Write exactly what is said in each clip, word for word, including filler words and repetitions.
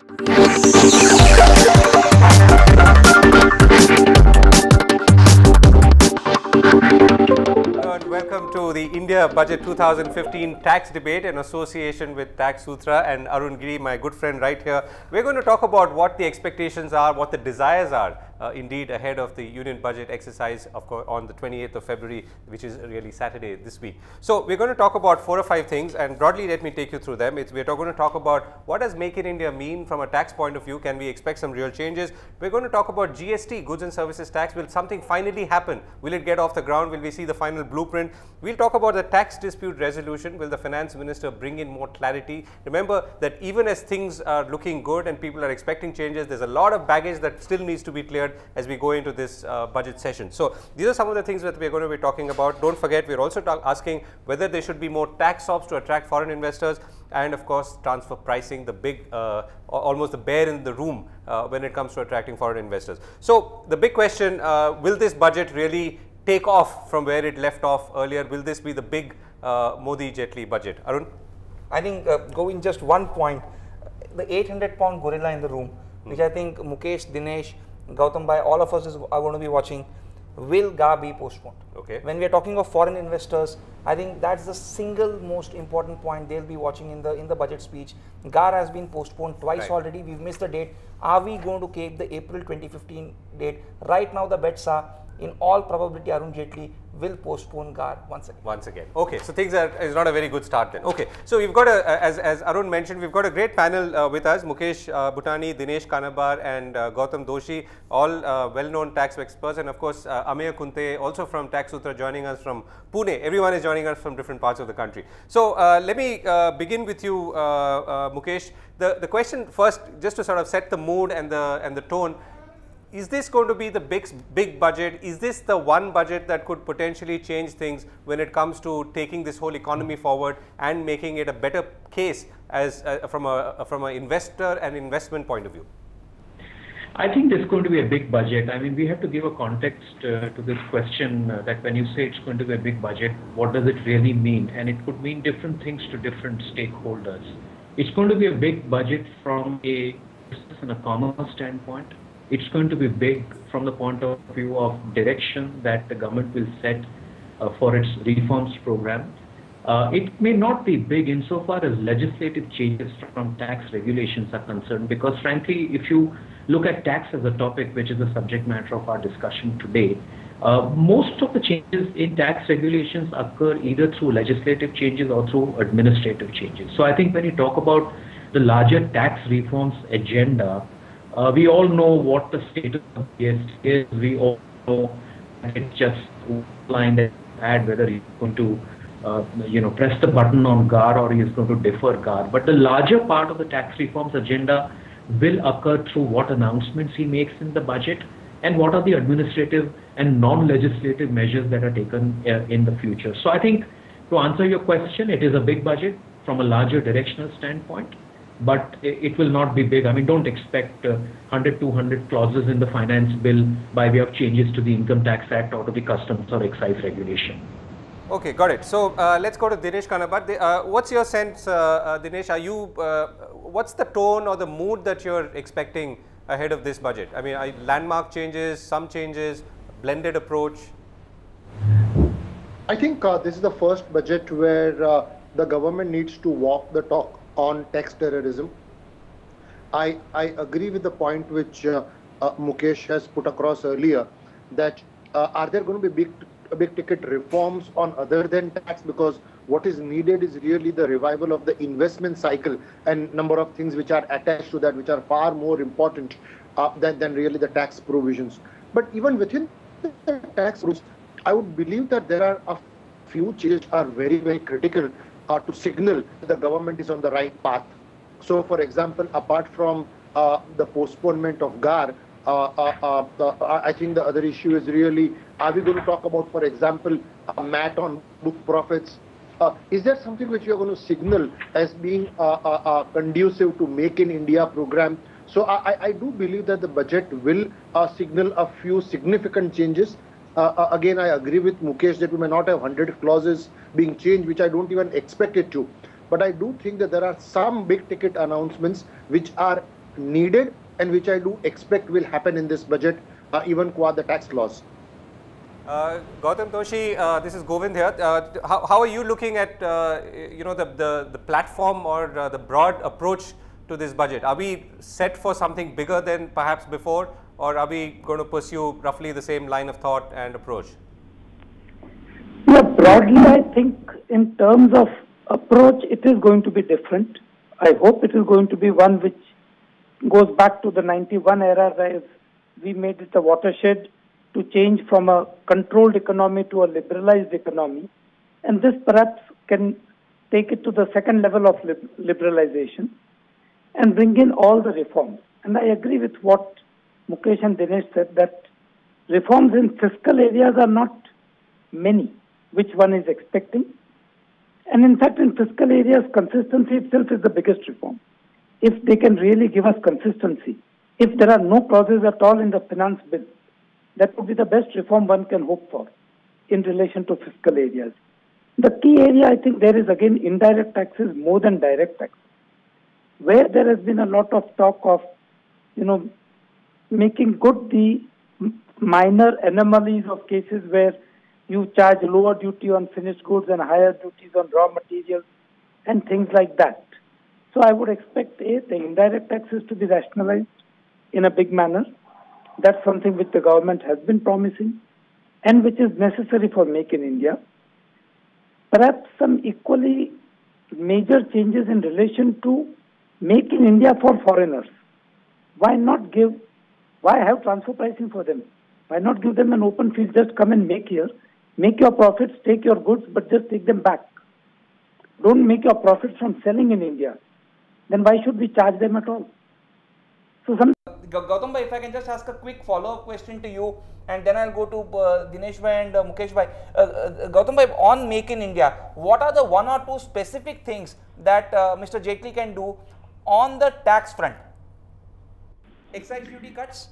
Welcome to the India Budget two thousand fifteen tax debate in association with Tax Sutra and Arun Giri, my good friend right here. We're going to talk about what the expectations are, what the desires are uh, indeed ahead of the union budget exercise of course on the twenty-eighth of February, which is really Saturday this week. So we're going to talk about four or five things, and broadly let me take you through them. It's, we're going to talk about what does Make in India mean from a tax point of view. Can we expect some real changes? We're going to talk about G S T, goods and services tax. Will something finally happen? Will it get off the ground? Will we see the final blueprint? We'll talk about the tax dispute resolution. Will the finance minister bring in more clarity? Remember that even as things are looking good and people are expecting changes, there's a lot of baggage that still needs to be cleared as we go into this uh, budget session. So these are some of the things that we're going to be talking about. Don't forget, we're also asking whether there should be more tax ops to attract foreign investors, and of course transfer pricing, the big, uh, almost the bear in the room uh, when it comes to attracting foreign investors. So the big question, uh, will this budget really take off from where it left off earlier? Will this be the big uh, Modi-Jetli budget? Arun? I think uh, going just one point, the eight hundred pound gorilla in the room, hmm. which I think Mukesh, Dinesh, Gautam Bhai, all of us is, are going to be watching, will G A be postponed? Okay. When we are talking of foreign investors, I think that's the single most important point they'll be watching in the in the budget speech. G A has been postponed twice right. already. We've missed the date. Are we going to keep the April twenty fifteen date? Right now the bets are, in all probability, Arun Jaitley will postpone G A once again. Once again. Okay, so things are is not a very good start then. Okay, so we've got a, as as Arun mentioned, we've got a great panel uh, with us: Mukesh uh, Bhutani, Dinesh Kanabar, and uh, Gautam Doshi, all uh, well-known tax experts, and of course uh, Ameya Kunte, also from Tax Sutra, joining us from Pune. Everyone is joining us from different parts of the country. So uh, let me uh, begin with you, uh, uh, Mukesh. The the question first, just to sort of set the mood and the and the tone. Is this going to be the big, big budget? Is this the one budget that could potentially change things when it comes to taking this whole economy forward and making it a better case as uh, from a from an investor and investment point of view? I think there's going to be a big budget. I mean, we have to give a context uh, to this question uh, that when you say it's going to be a big budget, what does it really mean? And it could mean different things to different stakeholders. It's going to be a big budget from a business and a commerce standpoint. It's going to be big from the point of view of direction that the government will set uh, for its reforms program. Uh, it may not be big insofar as legislative changes from tax regulations are concerned, because frankly, if you look at tax as a topic, which is the subject matter of our discussion today, uh, most of the changes in tax regulations occur either through legislative changes or through administrative changes. So I think when you talk about the larger tax reforms agenda, Uh, we all know what the status of G S T is. We all know it's just line that add whether he's going to, uh, you know, press the button on G A R or he is going to defer G A R. But the larger part of the tax reforms agenda will occur through what announcements he makes in the budget and what are the administrative and non-legislative measures that are taken uh, in the future. So I think, to answer your question, it is a big budget from a larger directional standpoint. But it will not be big. I mean, don't expect uh, one hundred, two hundred clauses in the finance bill by way of changes to the Income Tax Act or to the customs or excise regulation. Okay, got it. So uh, let's go to Dinesh Kanabar. Uh, what's your sense, uh, uh, Dinesh? Are you? Uh, what's the tone or the mood that you're expecting ahead of this budget? I mean, are landmark changes, some changes, blended approach? I think uh, this is the first budget where uh, the government needs to walk the talk on tax terrorism. I, I agree with the point which uh, uh, Mukesh has put across earlier, that uh, are there going to be big, big ticket reforms on other than tax, because what is needed is really the revival of the investment cycle and number of things which are attached to that, which are far more important uh, than, than really the tax provisions. But even within the tax rules, I would believe that there are a few changes which are very, very critical Uh, to signal that the government is on the right path. So, for example, apart from uh, the postponement of G A R, uh, uh, uh, the, I think the other issue is really, are we going to talk about, for example, a M A T on book profits? Uh, is there something which you are going to signal as being uh, uh, uh, conducive to Make in India program? So, I, I do believe that the budget will uh, signal a few significant changes. Uh, uh, again, I agree with Mukesh that we may not have one hundred clauses being changed, which I don't even expect it to. But I do think that there are some big ticket announcements which are needed and which I do expect will happen in this budget, uh, even qua the tax laws. Uh, Gautam Toshi, uh, this is Govind here. Uh, how, how are you looking at uh, you know the, the, the platform or uh, the broad approach to this budget? Are we set for something bigger than perhaps before, or are we going to pursue roughly the same line of thought and approach? Yeah, broadly I think in terms of approach it is going to be different. I hope it is going to be one which goes back to the ninety-one era where we made it a watershed to change from a controlled economy to a liberalized economy, and this perhaps can take it to the second level of lib liberalization and bring in all the reforms. And I agree with what Mukesh and Dinesh said, that reforms in fiscal areas are not many, which one is expecting. And in fact, in fiscal areas, consistency itself is the biggest reform. If they can really give us consistency, if there are no clauses at all in the finance bill, that would be the best reform one can hope for in relation to fiscal areas. The key area, I think, there is again indirect taxes more than direct taxes, where there has been a lot of talk of, you know, making good the minor anomalies of cases where you charge lower duty on finished goods and higher duties on raw materials and things like that. So I would expect A, the indirect taxes to be rationalized in a big manner. That's something which the government has been promising and which is necessary for Make in India. Perhaps some equally major changes in relation to Make in India for foreigners. Why not give, why have transfer pricing for them? Why not give them an open field, just come and make here, make your profits, take your goods, but just take them back. Don't make your profits from selling in India. Then why should we charge them at all? So some Gautam bhai, if I can just ask a quick follow-up question to you, and then I'll go to uh, Dinesh bhai and uh, Mukesh bhai. Uh, uh, Gautam bhai, on Make in India, what are the one or two specific things that uh, Mister Jaitley can do on the tax front? Excise duty cuts?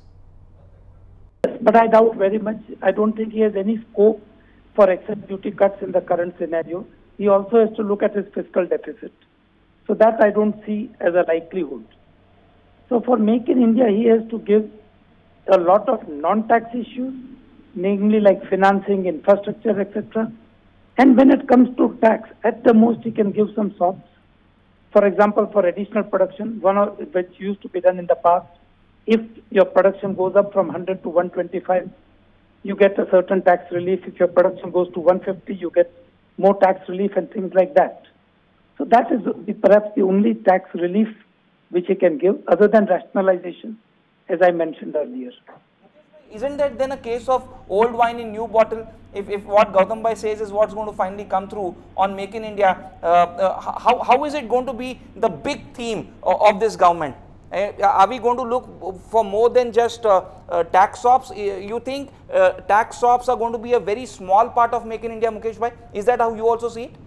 But I doubt very much. I don't think he has any scope for excise duty cuts in the current scenario. He also has to look at his fiscal deficit. So that I don't see as a likelihood. So for Make in India, he has to give a lot of non-tax issues, namely like financing, infrastructure, et cetera. And when it comes to tax, at the most he can give some sops. For example, for additional production, one of which used to be done in the past, if your production goes up from one hundred to one twenty-five, you get a certain tax relief. If your production goes to one fifty, you get more tax relief and things like that. So that is the, perhaps the only tax relief which he can give, other than rationalization, as I mentioned earlier. Isn't that then a case of old wine in new bottle? If, if what Gautam bhai says is what's going to finally come through on Make in India, uh, uh, how, how is it going to be the big theme of, of this government? Uh, are we going to look for more than just uh, uh, tax sops? You think uh, tax sops are going to be a very small part of Make in India, Mukesh bhai? Is that how you also see it?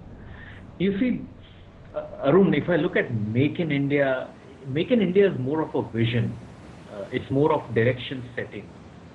You see, uh, Arun, if I look at Make in India, Make in India is more of a vision. Uh, it's more of direction setting.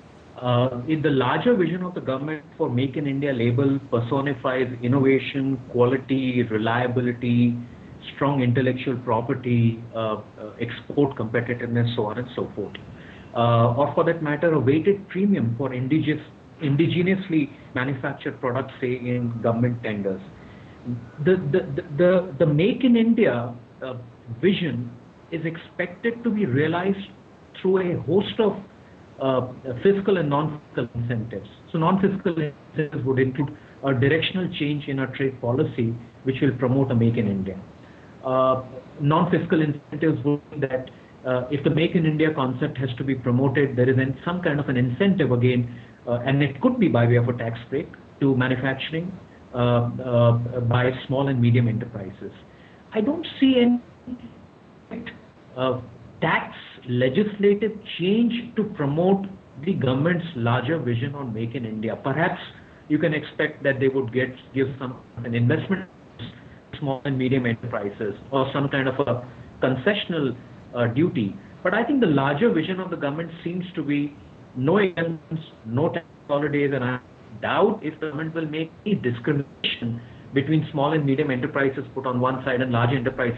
Uh, in the larger vision of the government for Make in India label personifies innovation, quality, reliability, strong intellectual property, uh, uh, export competitiveness, so on and so forth. Uh, or for that matter, a weighted premium for indigenous, indigenously manufactured products, say in government tenders. The, the, the, the, the Make in India uh, vision is expected to be realized through a host of uh, fiscal and non-fiscal incentives. So non-fiscal incentives would include a directional change in our trade policy, which will promote a Make in India. Uh, non-fiscal incentives would mean that uh, if the Make in India concept has to be promoted, there is an, some kind of an incentive again, uh, and it could be by way of a tax break to manufacturing uh, uh, by small and medium enterprises. I don't see any uh, tax legislative change to promote the government's larger vision on Make in India. Perhaps you can expect that they would get give some an investment small and medium enterprises or some kind of a concessional uh, duty. But I think the larger vision of the government seems to be no exemptions, no tax holidays, and I doubt if the government will make any discrimination between small and medium enterprises put on one side and large enterprises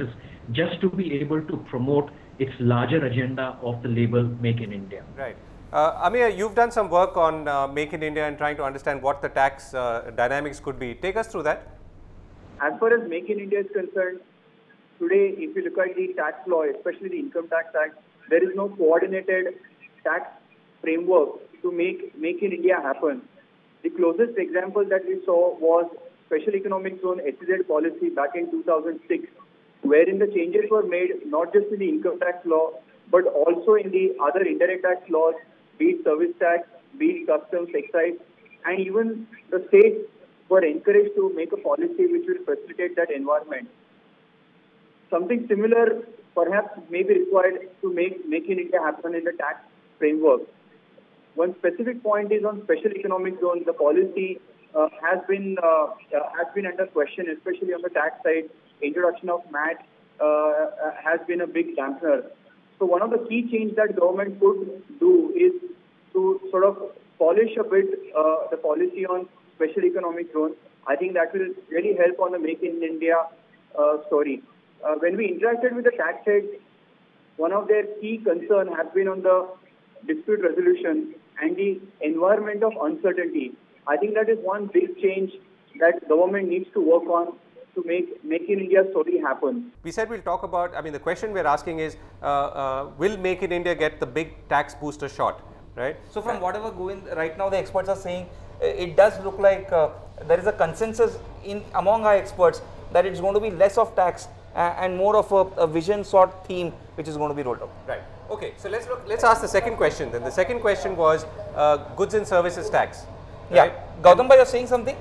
just to be able to promote its larger agenda of the label Make in India. Right. Uh, Amir, you've done some work on uh, Make in India and trying to understand what the tax uh, dynamics could be. Take us through that. As far as Make in India is concerned, today if you look at the tax law, especially the Income Tax Act, there is no coordinated tax framework to make Make in India happen. The closest example that we saw was Special Economic Zone S E Z policy back in two thousand six, wherein the changes were made not just in the income tax law, but also in the other indirect tax laws, be it service tax, be it customs, excise, and even the states were encouraged to make a policy which will facilitate that environment. Something similar perhaps may be required to make Make in India happen in the tax framework. One specific point is on Special Economic Zone. The policy uh, has been uh, uh, has been under question, especially on the tax side. Introduction of M A T uh, has been a big dampener. So one of the key changes that government could do is to sort of polish a bit uh, the policy on Special Economic Zone. I think that will really help on the Make in India uh, story. Uh, when we interacted with the tax heads, one of their key concern has been on the dispute resolution and the environment of uncertainty. I think that is one big change that government needs to work on to make Make in India story happen. We said we'll talk about, I mean, the question we're asking is, uh, uh, will Make in India get the big tax booster shot, right? So from whatever going right now, the experts are saying, uh, it does look like uh, there is a consensus in among our experts that it's going to be less of tax uh, and more of a, a vision sort theme which is going to be rolled out. Right. Okay. So let's look. Let's ask the second question. Then the second question was uh, goods and services tax. Right? Yeah. Gautam bhai, you're saying something?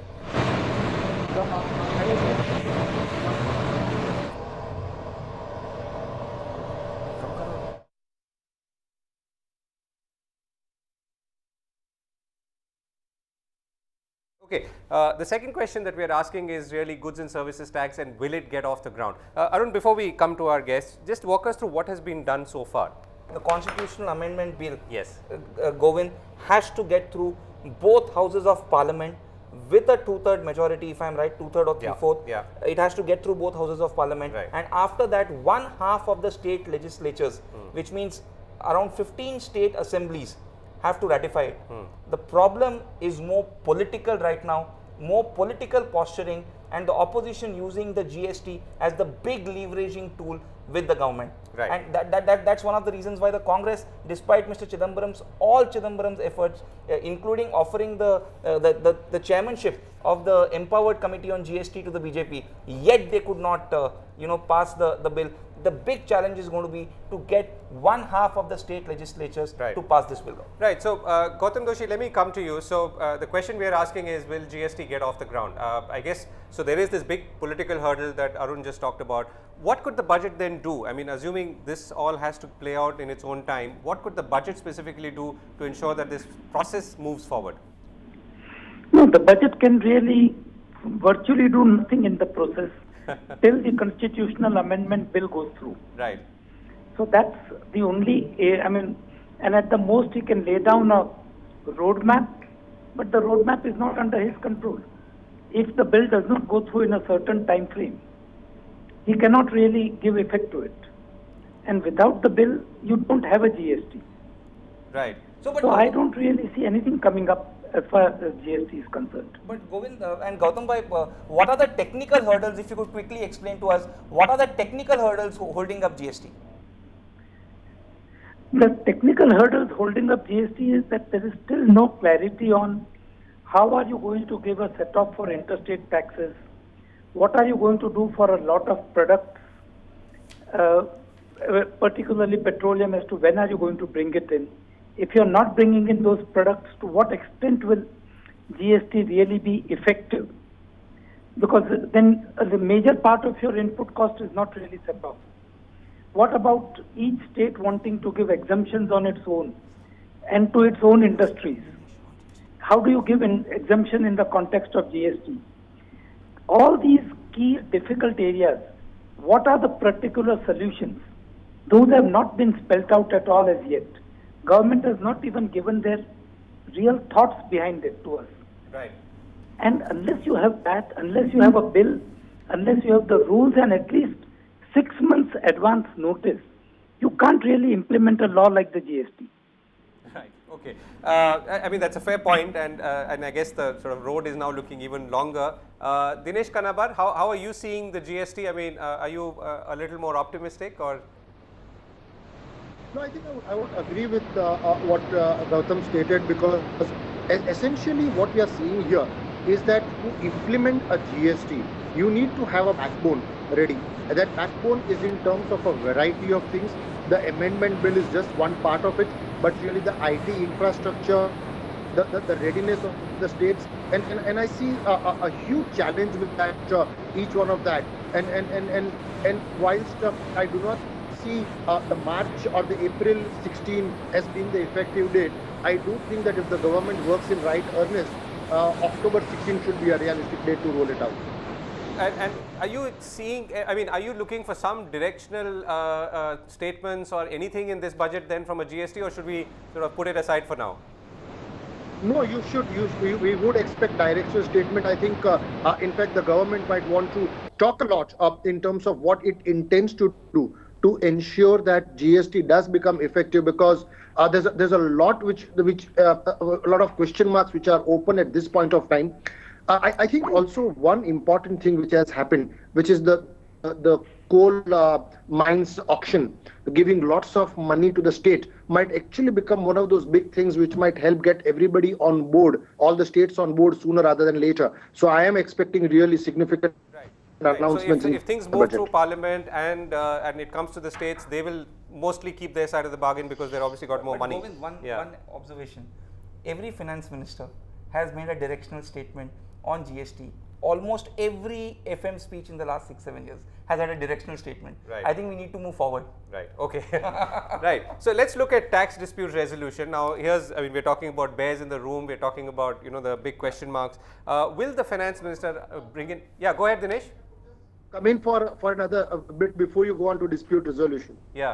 Okay, uh, the second question that we are asking is really goods and services tax, and will it get off the ground? Uh, Arun, before we come to our guests, just walk us through what has been done so far. The constitutional amendment bill, yes, uh, uh, Govind, has to get through both houses of parliament with a two-third majority, if I am right, two-third or three-fourth. Yeah, yeah. It has to get through both houses of parliament. Right. And after that, one half of the state legislatures, hmm. which means around fifteen state assemblies, have to ratify it. Hmm. The problem is more political right now, more political posturing, and the opposition using the G S T as the big leveraging tool with the government. Right. And that, that, that, that's one of the reasons why the Congress, despite Mister Chidambaram's, all Chidambaram's efforts, uh, including offering the, uh, the, the, the chairmanship of the Empowered Committee on G S T to the B J P, yet they could not, uh, you know, pass the, the bill. The big challenge is going to be to get one half of the state legislatures right. to pass this bill. Right. So, uh, Gautam Doshi, let me come to you. So, uh, the question we are asking is, will G S T get off the ground? Uh, I guess, so there is this big political hurdle that Arun just talked about. What could the budget then do? I mean, assuming this all has to play out in its own time, what could the budget specifically do to ensure that this process moves forward? No, the budget can really virtually do nothing in the process till the constitutional amendment bill goes through. Right. So that's the only, I mean, and at the most he can lay down a roadmap, but the roadmap is not under his control. If the bill does not go through in a certain time frame, he cannot really give effect to it. And without the bill, you don't have a G S T. Right. So, but so I don't really see anything coming up as far as G S T is concerned. But Govind uh, and Gautam bhai, uh, what are the technical hurdles, if you could quickly explain to us, what are the technical hurdles holding up G S T? The technical hurdles holding up G S T is that there is still no clarity on how are you going to give a set-off for interstate taxes, what are you going to do for a lot of products, uh, particularly petroleum, as to when are you going to bring it in. If you are not bringing in those products, to what extent will G S T really be effective? Because then uh, the major part of your input cost is not really set off. What about each state wanting to give exemptions on its own and to its own industries? How do you give an exemption in the context of G S T? All these key difficult areas, what are the particular solutions? Those have not been spelled out at all as yet. Government has not even given their real thoughts behind it to us. Right. And unless you have that, unless you have a bill, unless you have the rules and at least six months advance notice, you can't really implement a law like the G S T. Right. Okay. Uh, I, I mean, that's a fair point, and uh, and I guess the sort of road is now looking even longer. Uh, Dinesh Kanabar, how how are you seeing the G S T? I mean, uh, are you uh, a little more optimistic, or? No, I think I would, I would agree with uh, uh, what uh, Gautam stated, because essentially what we are seeing here is that to implement a G S T, you need to have a backbone ready. And that backbone is in terms of a variety of things. The amendment bill is just one part of it, but really the I T infrastructure, the, the, the readiness of the states, and, and, and I see a, a, a huge challenge with that, uh, each one of that. And, and, and, and, and whilst uh, I do not see uh, the March or the April sixteenth as being the effective date, I do think that if the government works in right earnest, uh, October sixteenth should be a realistic date to roll it out. And, and are you seeing, I mean, are you looking for some directional uh, uh, statements or anything in this budget then from a G S T, or should we sort of put it aside for now? No, you should. You, we, we would expect directional statement. I think, uh, uh, in fact, the government might want to talk a lot uh, in terms of what it intends to do to ensure that G S T does become effective, because uh, there's a, there's a lot which which uh, a lot of question marks which are open at this point of time. Uh, I, I think also one important thing which has happened, which is the uh, the coal uh, mines auction, giving lots of money to the state, might actually become one of those big things which might help get everybody on board, all the states on board sooner rather than later. So I am expecting really significant Right. announcements. So if, if things move through Parliament and uh, and it comes to the states, they will mostly keep their side of the bargain because they've obviously got more but money. Govind, one, yeah. one observation. Every finance minister has made a directional statement on G S T. Almost every F M speech in the last six, seven years has had a directional statement. Right. I think we need to move forward. Right. Okay. Right. So let's look at tax dispute resolution. Now, here's, I mean, we're talking about bears in the room. We're talking about, you know, the big question marks. Uh, will the finance minister uh, bring in? Yeah, go ahead, Dinesh. Come in for for another a bit before you go on to dispute resolution. Yeah.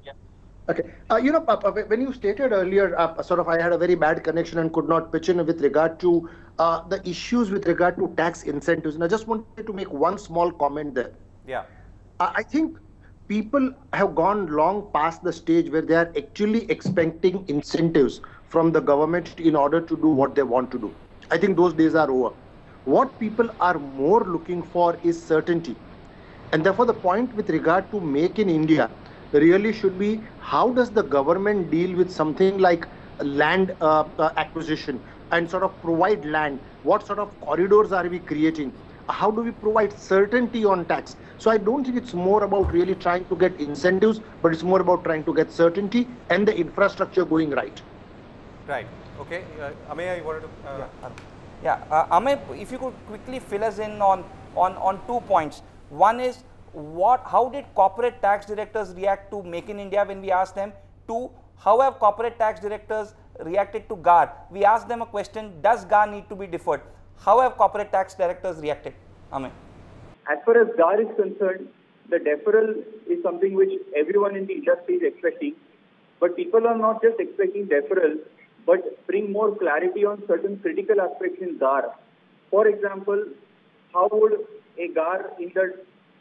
Okay. Uh, you know, when you stated earlier, uh, sort of, I had a very bad connection and could not pitch in with regard to uh, the issues with regard to tax incentives. And I just wanted to make one small comment there. Yeah. Uh, I think people have gone long past the stage where they are actually expecting incentives from the government in order to do what they want to do. I think those days are over. What people are more looking for is certainty. And therefore, the point with regard to Make in India really should be, how does the government deal with something like land uh, uh, acquisition and sort of provide land? What sort of corridors are we creating? How do we provide certainty on tax? So I don't think it's more about really trying to get incentives, but it's more about trying to get certainty and the infrastructure going right. Right. Okay. Uh, Ameya, you wanted to? Uh, Yeah, yeah. Uh, Amey, if you could quickly fill us in on on on two points. One is, what? How did corporate tax directors react to Make in India when we asked them? Two, how have corporate tax directors reacted to G A R? We asked them a question: does G A R need to be deferred? How have corporate tax directors reacted? Amey. As far as G A R is concerned, the deferral is something which everyone in the industry is expecting. But people are not just expecting deferral, but bring more clarity on certain critical aspects in G A R. For example, how would a G A R in the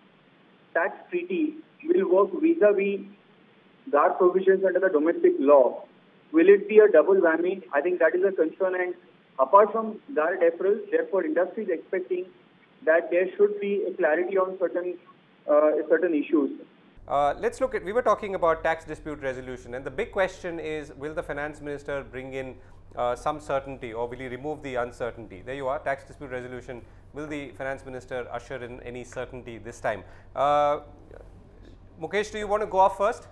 tax treaty will work vis-a-vis G A R provisions under the domestic law? Will it be a double whammy? I think that is a concern. And apart from G A R deferral, therefore, industry is expecting that there should be a clarity on certain uh, certain issues. Uh, let's look at, we were talking about tax dispute resolution, and the big question is, will the finance minister bring in uh, some certainty, or will he remove the uncertainty? There you are, tax dispute resolution. Will the finance minister usher in any certainty this time? Uh, Mukesh, do you want to go off first?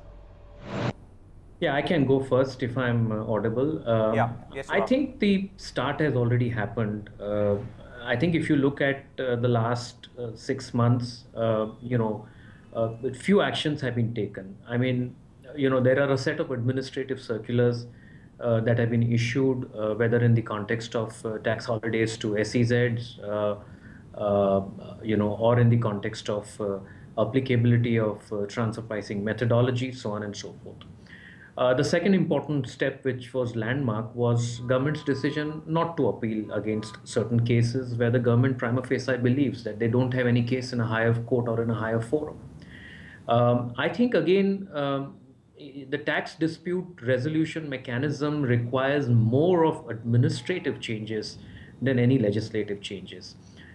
Yeah, I can go first if I'm uh, audible. Um, Yeah, yes, you I are. think the start has already happened. Uh, I think if you look at uh, the last uh, six months, uh, you know, uh, few actions have been taken. I mean, you know, there are a set of administrative circulars uh, that have been issued, uh, whether in the context of uh, tax holidays to S E Zs, uh, uh, you know, or in the context of uh, applicability of uh, transfer pricing methodology, so on and so forth. Uh, the second important step, which was landmark, was government's decision not to appeal against certain cases where the government prima facie believes that they don't have any case in a higher court or in a higher forum. Um, I think again, um, the tax dispute resolution mechanism requires more of administrative changes than any legislative changes.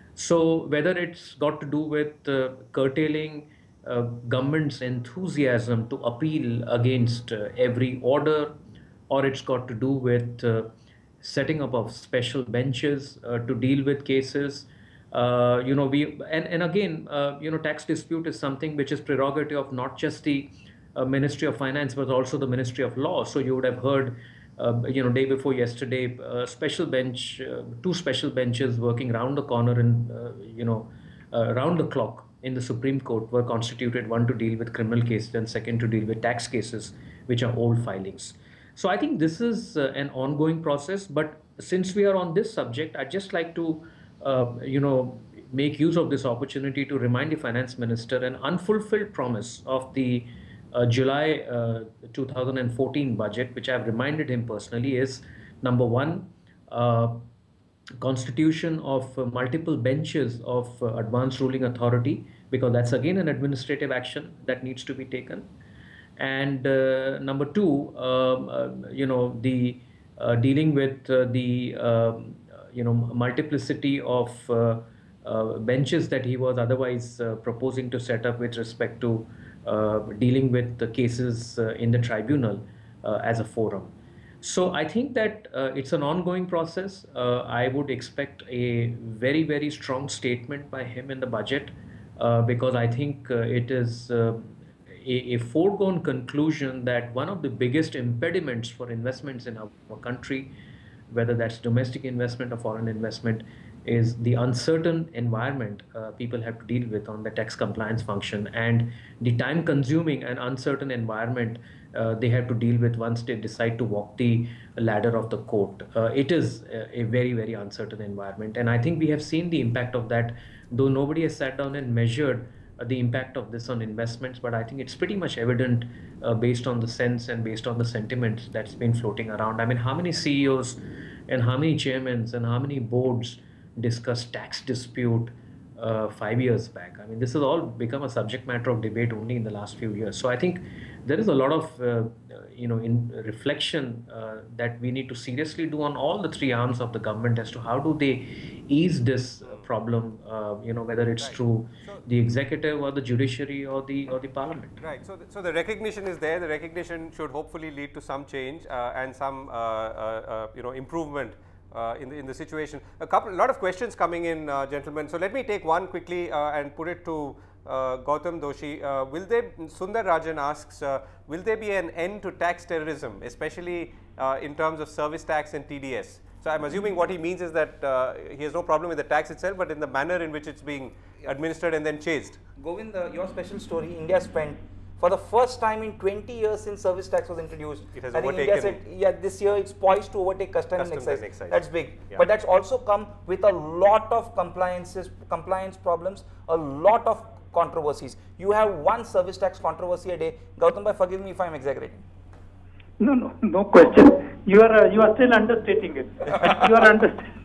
So whether it's got to do with uh, curtailing uh, government's enthusiasm to appeal against uh, every order, or it's got to do with uh, setting up of special benches uh, to deal with cases. Uh, you know, we and, and again, uh, you know, tax dispute is something which is prerogative of not just the uh, Ministry of Finance, but also the Ministry of Law. So you would have heard, uh, you know, day before yesterday, a special bench, uh, two special benches working round the corner and, uh, you know, uh, round the clock in the Supreme Court were constituted, one to deal with criminal cases and second to deal with tax cases, which are old filings. So I think this is uh, an ongoing process. But since we are on this subject, I'd just like to, uh, you know, make use of this opportunity to remind the finance minister an unfulfilled promise of the uh, July uh, two thousand fourteen budget, which I've reminded him personally, is number one, uh, constitution of uh, multiple benches of uh, advanced ruling authority, because that's again an administrative action that needs to be taken. And uh, number two, um, uh, you know, the uh, dealing with uh, the um, you know multiplicity of uh, uh, benches that he was otherwise uh, proposing to set up with respect to uh, dealing with the cases uh, in the tribunal uh, as a forum. So I think that uh, it's an ongoing process. Uh, I would expect a very, very strong statement by him in the budget, uh, because I think uh, it is uh, a, a foregone conclusion that one of the biggest impediments for investments in our, our country, whether that's domestic investment or foreign investment, is the uncertain environment uh, people have to deal with on the tax compliance function, and the time consuming and uncertain environment uh, they have to deal with once they decide to walk the ladder of the court. Uh, it is a, a very, very uncertain environment. And I think we have seen the impact of that, though nobody has sat down and measured uh, the impact of this on investments. But I think it's pretty much evident uh, based on the sense and based on the sentiment that's been floating around. I mean, how many C E Os and how many chairmen and how many boards discussed tax dispute uh, five years back? I mean, this has all become a subject matter of debate only in the last few years. So I think there is a lot of, uh, you know, in reflection uh, that we need to seriously do on all the three arms of the government as to how do they ease this uh, problem, uh, you know, whether it's Right. through So- the executive or the judiciary or the or the parliament. Right. So, the, so the recognition is there. The recognition should hopefully lead to some change uh, and some, uh, uh, uh, you know, improvement uh, in the in the situation. A couple, a lot of questions coming in, uh, gentlemen. So let me take one quickly uh, and put it to uh, Gautam Doshi. Uh, will there? Sundar Rajan asks, uh, will there be an end to tax terrorism, especially uh, in terms of service tax and T D S? So I'm assuming what he means is that uh, he has no problem with the tax itself, but in the manner in which it's being administered and then chased. Govind, uh, your special story, India spent for the first time in twenty years since service tax was introduced. It has I think India overtaken- said, yeah, this year it's poised to overtake customs, Customs and excise. and excise. That's big. Yeah. But that's also come with a lot of compliances, compliance problems, a lot of controversies. You have one service tax controversy a day. Gautam bhai, forgive me if I'm exaggerating. No, no, no question. You are uh, you are still understating it. You are understating.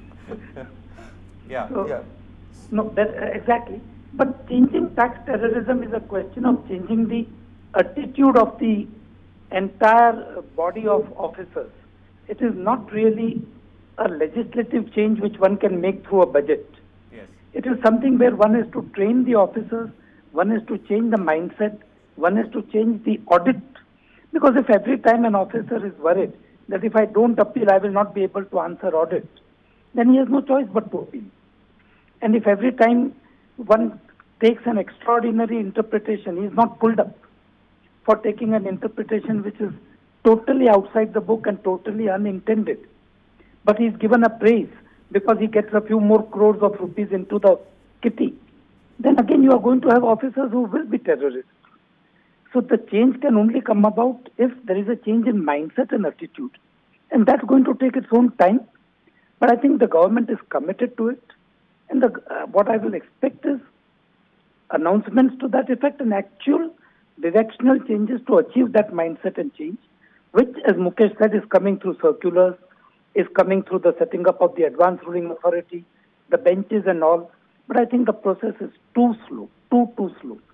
Yeah. So, Yeah. No, that uh, exactly. But changing tax terrorism is a question of changing the attitude of the entire body of officers. It is not really a legislative change which one can make through a budget. Yes. It is something where one is to train the officers, one is to change the mindset, one is to change the audit. Because if every time an officer is worried that if I don't appeal, I will not be able to answer audit, then he has no choice but to appeal. And if every time one takes an extraordinary interpretation, he is not pulled up for taking an interpretation which is totally outside the book and totally unintended. But he is given a praise because he gets a few more crores of rupees into the kitty. Then again you are going to have officers who will be terrorists. So the change can only come about if there is a change in mindset and attitude. And that's going to take its own time. But I think the government is committed to it. And the, uh, what I will expect is announcements to that effect and actual directional changes to achieve that mindset and change, which, as Mukesh said, is coming through circulars, is coming through the setting up of the advanced ruling authority, the benches and all. But I think the process is too slow, too, too slow.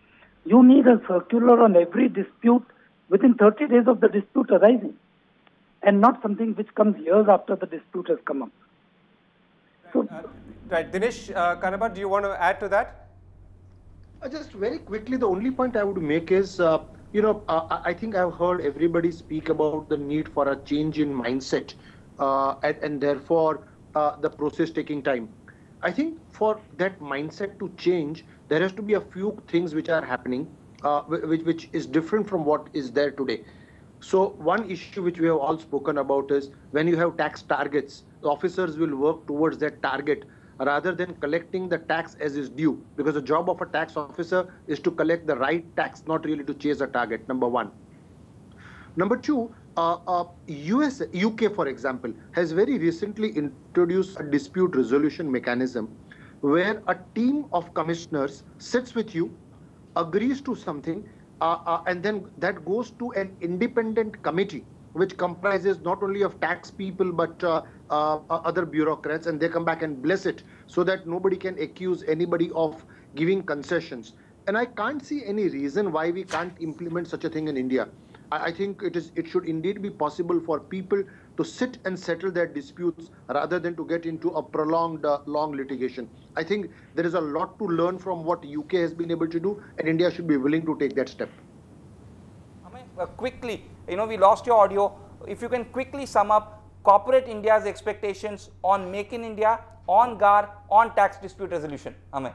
You need a circular on every dispute within thirty days of the dispute arising, and not something which comes years after the dispute has come up. So, uh, right, Dinesh uh, Kanabar, do you want to add to that? Uh, just very quickly, the only point I would make is, uh, you know, uh, I think I've heard everybody speak about the need for a change in mindset, uh, and, and therefore uh, the process taking time. I think for that mindset to change, there has to be a few things which are happening, uh, which, which is different from what is there today. So one issue which we have all spoken about is when you have tax targets, the officers will work towards that target rather than collecting the tax as is due, because the job of a tax officer is to collect the right tax, not really to chase a target, number one. Number two, uh, uh, U S, U K, for example, has very recently introduced a dispute resolution mechanism where a team of commissioners sits with you, agrees to something, uh, uh, and then that goes to an independent committee which comprises not only of tax people but uh, uh, other bureaucrats, and they come back and bless it so that nobody can accuse anybody of giving concessions. And I can't see any reason why we can't implement such a thing in India. I think it is. It should indeed be possible for people to sit and settle their disputes rather than to get into a prolonged, uh, long litigation. I think there is a lot to learn from what U K has been able to do, and India should be willing to take that step. Uh, quickly, you know, we lost your audio. If you can quickly sum up corporate India's expectations on Make in India, on G A R, on tax dispute resolution. Amay.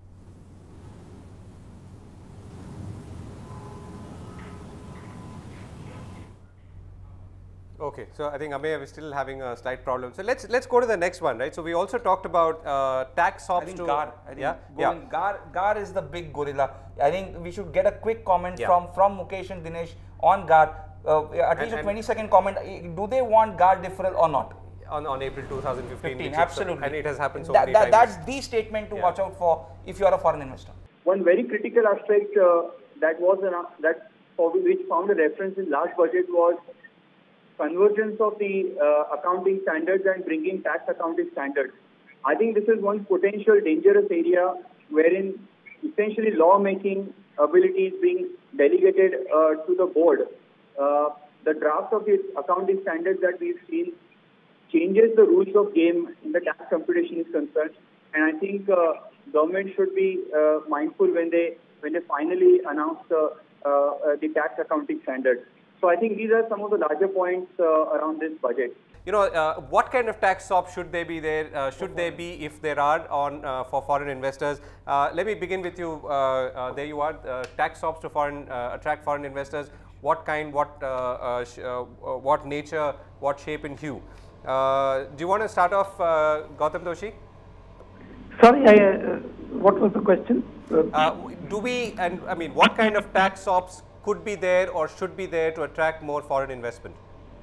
Okay, so I think Amey is still having a slight problem. So let's let's go to the next one, right? So we also talked about uh, tax ops. I think to G A R. I think yeah, yeah. yeah. G A R, G A R is the big gorilla. I think we should get a quick comment yeah. from from Mukesh and Dinesh on G A R. Uh, at and, least a twenty second comment. Do they want G A R deferral or not? On, on April two thousand fifteen, fifteen, which absolutely, and it has happened so that, many that, times. That's the statement to yeah. watch out for if you are a foreign investor. One very critical aspect uh, that was an, uh, that for which found a reference in last budget was convergence of the uh, accounting standards and bringing tax accounting standards. I think this is one potential dangerous area wherein essentially lawmaking ability is being delegated uh, to the board. Uh, the draft of the accounting standards that we've seen changes the rules of game in the tax computation is concerned, and I think uh, government should be uh, mindful when they when they finally announce the uh, uh, the tax accounting standards. So I think these are some of the larger points uh, around this budget. You know, uh, what kind of tax ops should they be there? Uh, should they be, if there are, on uh, for foreign investors? Uh, let me begin with you. Uh, uh, there you are. Uh, tax ops to foreign uh, attract foreign investors. What kind? What? Uh, uh, sh uh, what nature? What shape and hue? Uh, do you want to start off, uh, Gautam Doshi? Sorry, I, uh, what was the question? Uh, do we, and I mean, what kind of tax ops could be there or should be there to attract more foreign investment?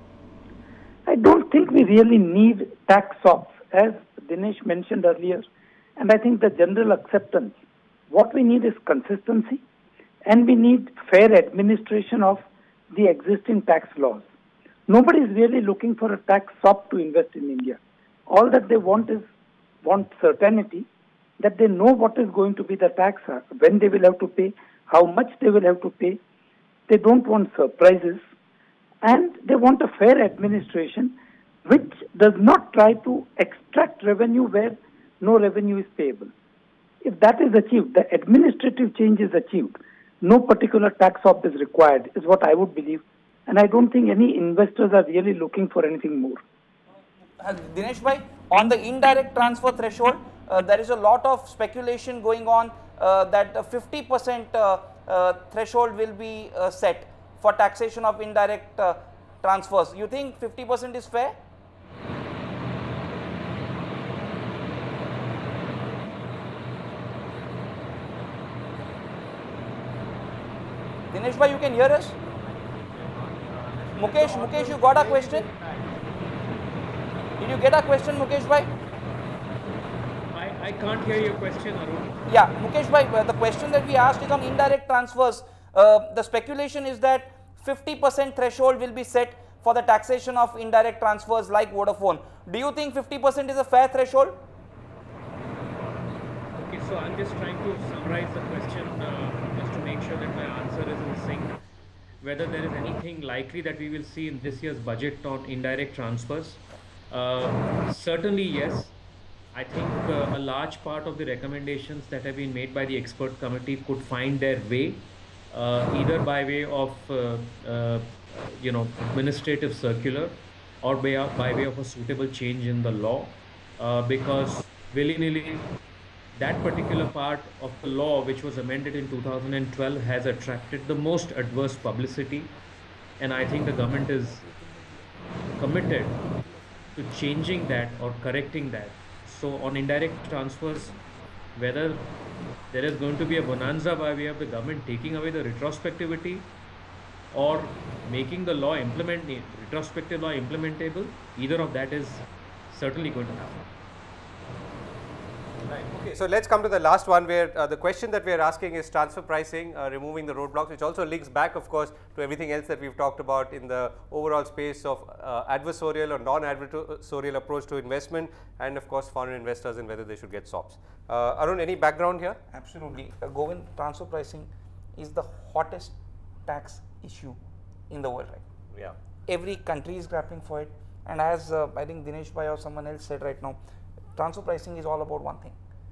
I don't think we really need tax ops, as Dinesh mentioned earlier, and I think the general acceptance. What we need is consistency, and we need fair administration of the existing tax laws. Nobody is really looking for a tax op to invest in India. All that they want is want certainty that they know what is going to be the tax, when they will have to pay, how much they will have to pay. They don't want surprises, and they want a fair administration which does not try to extract revenue where no revenue is payable. If that is achieved, the administrative change is achieved, no particular tax op is required, is what I would believe. And I don't think any investors are really looking for anything more. Uh, Dinesh bhai, on the indirect transfer threshold, uh, there is a lot of speculation going on uh, that the fifty percent uh, uh, threshold will be uh, set for taxation of indirect uh, transfers. You think fifty percent is fair? Dinesh bhai, you can hear us? Mukesh, Mukesh, you got a question? Did you get a question, Mukesh bhai? I, I can't hear your question, Arun. Yeah, Mukesh bhai, the question that we asked is on indirect transfers. Uh, the speculation is that fifty percent threshold will be set for the taxation of indirect transfers like Vodafone. Do you think fifty percent is a fair threshold? Okay, so I'm just trying to summarize the question uh, just to make sure that my answer is in sync. Whether there is anything likely that we will see in this year's budget on indirect transfers, uh, certainly yes. I think uh, a large part of the recommendations that have been made by the expert committee could find their way uh, either by way of uh, uh, you know administrative circular or by, by way of a suitable change in the law, uh, because willy-nilly that particular part of the law which was amended in two thousand twelve has attracted the most adverse publicity, and I think the government is committed to changing that or correcting that. So on indirect transfers, whether there is going to be a bonanza by way of the government taking away the retrospectivity or making the law implement retrospective law implementable, either of that is certainly going to happen. Right. Okay. So let's come to the last one, where uh, the question that we are asking is transfer pricing, uh, removing the roadblocks, which also links back, of course, to everything else that we've talked about in the overall space of uh, adversarial or non-adversarial approach to investment, and of course foreign investors and whether they should get S O Ps. Uh, Arun, any background here? Absolutely. Uh, Govind, transfer pricing is the hottest tax issue in the world right now. Yeah. Every country is grappling for it, and as uh, I think Dinesh Bhai or someone else said right now, transfer pricing is all about one thing.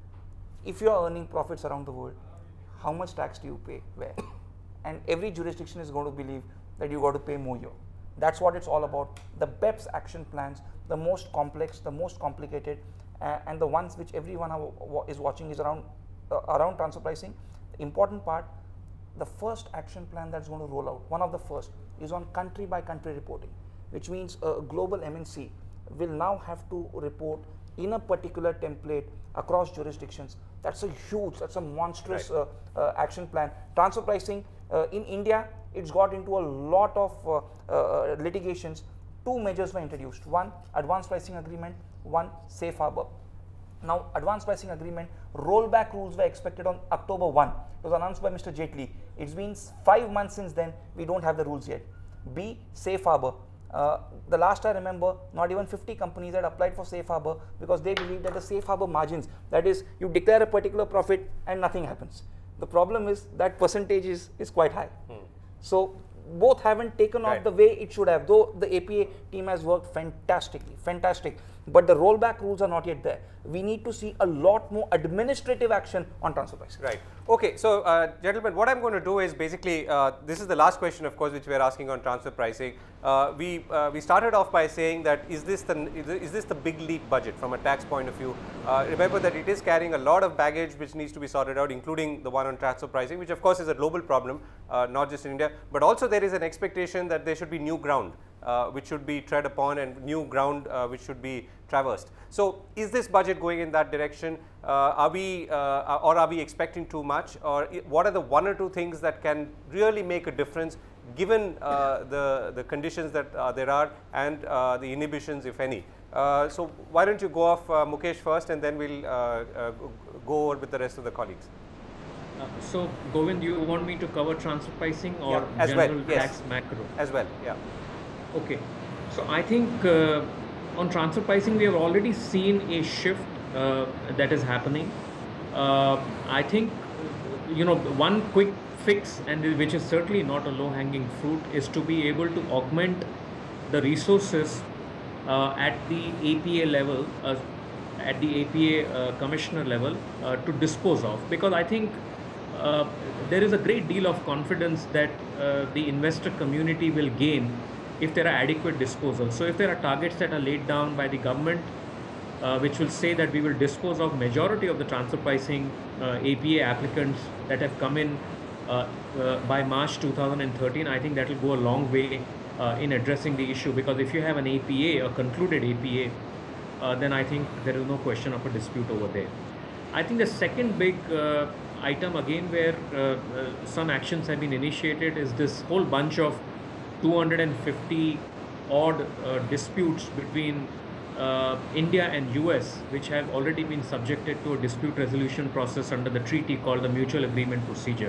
If you are earning profits around the world, how much tax do you pay where? And every jurisdiction is going to believe that you got to pay more here. That's what it's all about. The B E P S action plans, the most complex, the most complicated, uh, and the ones which everyone is watching is around uh, around transfer pricing. The important part, the first action plan that's going to roll out, one of the first, is on country by country reporting, which means a global M N C will now have to report in a particular template across jurisdictions. That's a huge, that's a monstrous right. uh, uh, action plan. Transfer pricing uh, in India, it's got into a lot of uh, uh, litigations. Two measures were introduced. One, advanced pricing agreement. One, safe harbor. Now, advanced pricing agreement, rollback rules were expected on October first. It was announced by Mister Jaitley. It's been five months since then. We don't have the rules yet. B, safe harbor. Uh, the last I remember, not even fifty companies had applied for safe harbor because they believe that the safe harbor margins, that is, you declare a particular profit and nothing happens. The problem is that percentage is, is quite high. Hmm. So both haven't taken right. off the way it should have, though the A P A team has worked fantastically, fantastic. But the rollback rules are not yet there. We need to see a lot more administrative action on transfer pricing. Right. Okay. So, uh, gentlemen, what I'm going to do is basically, uh, this is the last question, of course, which we are asking on transfer pricing. Uh, we uh, we started off by saying that is this the is this the big leap budget from a tax point of view? Uh, remember that it is carrying a lot of baggage which needs to be sorted out, including the one on transfer pricing, which of course is a global problem, uh, not just in India, but also there is an expectation that there should be new ground uh, which should be tread upon and new ground uh, which should be traversed. So, is this budget going in that direction? Uh, are we uh, or are we expecting too much, or what are the one or two things that can really make a difference given uh, the the conditions that uh, there are and uh, the inhibitions, if any? Uh, so, why don't you go off, uh, Mukesh, first, and then we'll uh, uh, go over with the rest of the colleagues. Uh, so, Govind, you want me to cover transfer pricing or yeah, as general well, yes. tax macro? As well, yeah. Okay. So, I think uh, on transfer pricing, we have already seen a shift uh, that is happening. Uh, I think, you know, one quick fix, and which is certainly not a low-hanging fruit, is to be able to augment the resources uh, at the A P A level, uh, at the A P A uh, commissioner level uh, to dispose of. Because I think uh, there is a great deal of confidence that uh, the investor community will gain if there are adequate disposals. So if there are targets that are laid down by the government, uh, which will say that we will dispose of majority of the transfer pricing uh, A P A applicants that have come in uh, uh, by March two thousand thirteen, I think that will go a long way uh, in addressing the issue, because if you have an A P A, a concluded A P A, uh, then I think there is no question of a dispute over there. I think the second big uh, item again where uh, uh, some actions have been initiated is this whole bunch of two hundred fifty odd uh, disputes between uh, India and U S, which have already been subjected to a dispute resolution process under the treaty called the Mutual Agreement Procedure.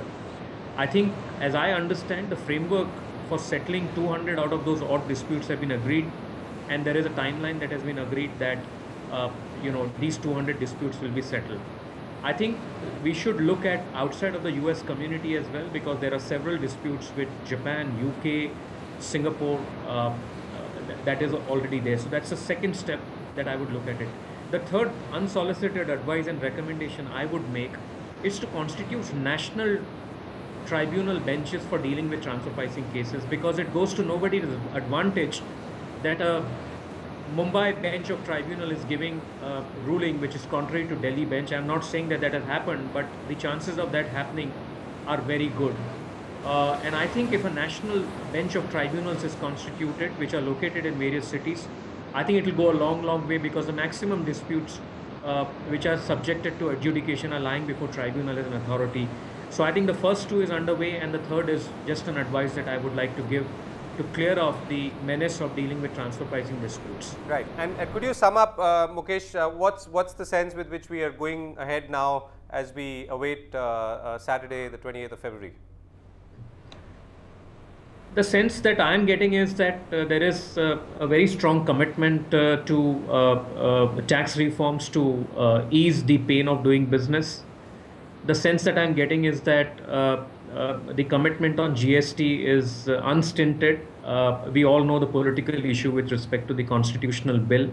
I think, as I understand, the framework for settling two hundred out of those odd disputes have been agreed, and there is a timeline that has been agreed that uh, you know these two hundred disputes will be settled. I think we should look at outside of the U S community as well, because there are several disputes with Japan, U K, Singapore, uh, uh, th that is already there. So that's the second step that I would look at it. The third unsolicited advice and recommendation I would make is to constitute national tribunal benches for dealing with transfer pricing cases, because it goes to nobody's advantage that a Mumbai bench of tribunal is giving a ruling which is contrary to Delhi bench. I'm not saying that that has happened, but the chances of that happening are very good. Uh, and I think if a national bench of tribunals is constituted, which are located in various cities, I think it will go a long, long way, because the maximum disputes uh, which are subjected to adjudication are lying before tribunal as an authority. So I think the first two is underway, and the third is just an advice that I would like to give to clear off the menace of dealing with transfer pricing disputes. Right. And, and could you sum up, uh, Mukesh, uh, what's, what's the sense with which we are going ahead now as we await uh, uh, Saturday, the twenty-eighth of February? The sense that I am getting is that uh, there is uh, a very strong commitment uh, to uh, uh, tax reforms to uh, ease the pain of doing business. The sense that I'm getting is that uh, uh, the commitment on G S T is uh, unstinted. Uh, we all know the political issue with respect to the constitutional bill.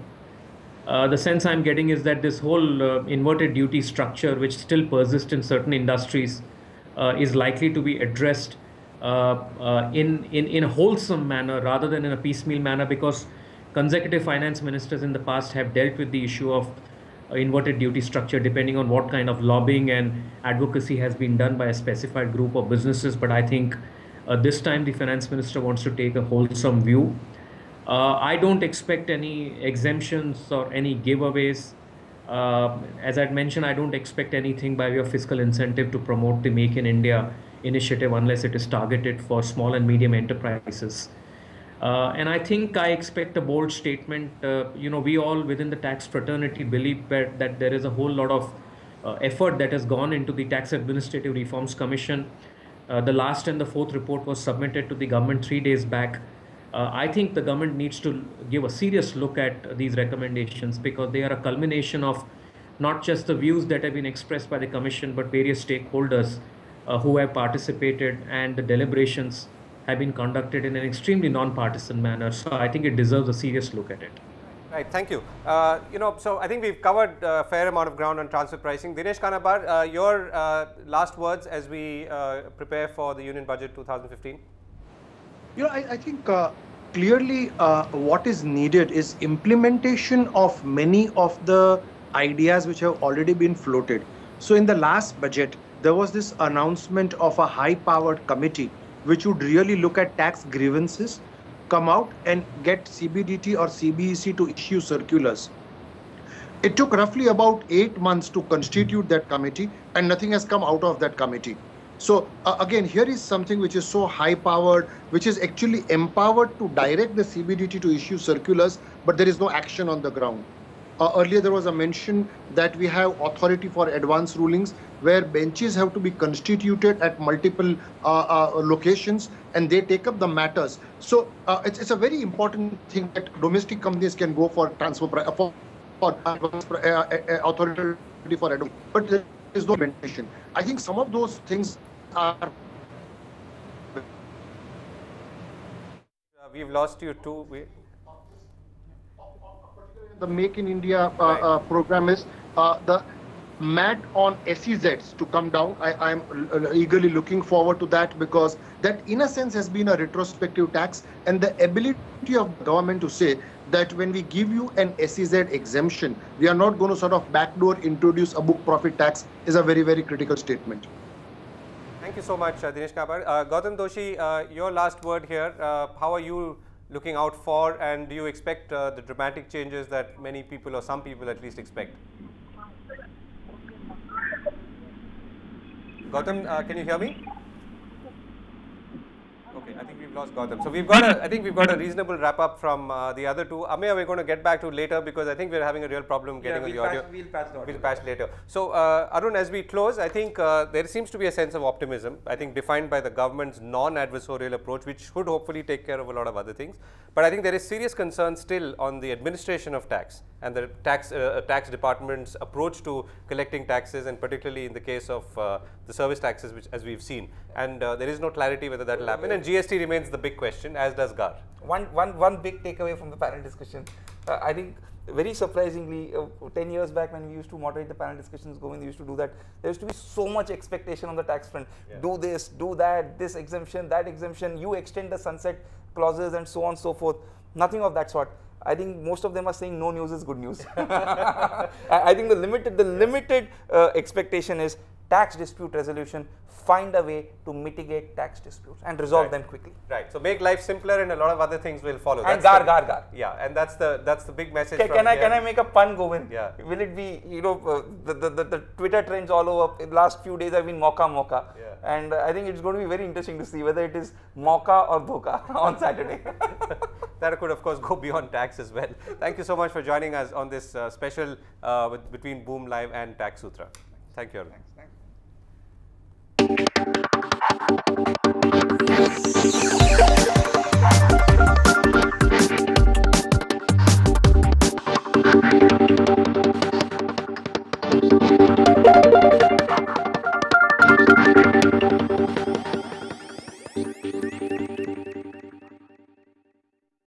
Uh, the sense I'm getting is that this whole uh, inverted duty structure, which still persists in certain industries, uh, is likely to be addressed uh, uh, in, in, in a wholesome manner rather than in a piecemeal manner, because consecutive finance ministers in the past have dealt with the issue of uh, inverted duty structure depending on what kind of lobbying and advocacy has been done by a specified group of businesses. But I think uh, this time the finance minister wants to take a wholesome view. Uh, I don't expect any exemptions or any giveaways. Uh, as I'd mentioned, I don't expect anything by way of fiscal incentive to promote the Make in India initiative unless it is targeted for small and medium enterprises. Uh, and I think I expect a bold statement. Uh, you know, we all within the tax fraternity believe that, that there is a whole lot of uh, effort that has gone into the Tax Administrative Reforms Commission. Uh, the last and the fourth report was submitted to the government three days back. Uh, I think the government needs to give a serious look at these recommendations, because they are a culmination of not just the views that have been expressed by the Commission, but various stakeholders uh, who have participated, and the deliberations have been conducted in an extremely non-partisan manner. So I think it deserves a serious look at it. Right, thank you. Uh, you know, so I think we've covered a fair amount of ground on transfer pricing. Dinesh Kanabar, uh, your uh, last words as we uh, prepare for the Union Budget two thousand fifteen. You know, I, I think uh, clearly uh, what is needed is implementation of many of the ideas which have already been floated. So in the last budget, there was this announcement of a high-powered committee which would really look at tax grievances, come out and get C B D T or C B E C to issue circulars. It took roughly about eight months to constitute that committee, and nothing has come out of that committee. So uh, again, here is something which is so high powered, which is actually empowered to direct the C B D T to issue circulars, but there is no action on the ground. Uh, earlier there was a mention that we have authority for advance rulings, where benches have to be constituted at multiple uh, uh, locations, and they take up the matters. So uh, it's, it's a very important thing that domestic companies can go for transfer for, for advance uh, uh, authority for advance, but there is no implementation. I think some of those things are. Uh, we've lost you too. We The Make in India uh, right. uh, program is uh, the M A T on S E Zs to come down. I am eagerly looking forward to that, because that in a sense has been a retrospective tax, and the ability of the government to say that when we give you an S E Z exemption, we are not going to sort of backdoor introduce a book profit tax is a very, very critical statement. Thank you so much, uh, Dinesh Kanabar. Uh, Gautam Doshi, uh, your last word here. Uh, how are you looking out for, and do you expect uh, the dramatic changes that many people, or some people at least, expect? Gautam, uh, can you hear me? Okay. I think we've lost Gautam. So we've got a, I think we've got a reasonable wrap up from uh, the other two. Ameya, we're going to get back to later because I think we're having a real problem getting yeah, on the we'll audio. patch, we'll patch the audio. We'll patch later. So uh, Arun, as we close, I think uh, there seems to be a sense of optimism, I think defined by the government's non-adversarial approach, which should hopefully take care of a lot of other things. But I think there is serious concern still on the administration of tax and the tax, uh, tax department's approach to collecting taxes, and particularly in the case of uh, the service taxes, which as we've seen. And uh, there is no clarity whether that will happen. And G S T remains the big question, as does G A R. One, one, one big takeaway from the panel discussion, uh, I think very surprisingly, uh, ten years back when we used to moderate the panel discussions, Govind used to do that, there used to be so much expectation on the tax front. Yeah. Do this, do that, this exemption, that exemption, you extend the sunset clauses and so on and so forth. Nothing of that sort. I think most of them are saying no news is good news. I, I think the limited, the limited uh, expectation is tax dispute resolution, find a way to mitigate tax disputes and resolve right. them quickly. Right. So make life simpler, and a lot of other things will follow. And that's gar, the, gar, gar. Yeah, and that's the that's the big message. Can, from can I here. can I make a pun, Govind? Yeah. Will it be, you know, uh, the, the, the the Twitter trends all over? In the last few days have been mocha mocha, yeah. and uh, I think it's going to be very interesting to see whether it is mocha or dhoka on Saturday. That could of course go beyond tax as well. Thank you so much for joining us on this uh, special uh, with, between Boom Live and Tax Sutra. Thank you, Arun. Thanks. Thanks. Thank you.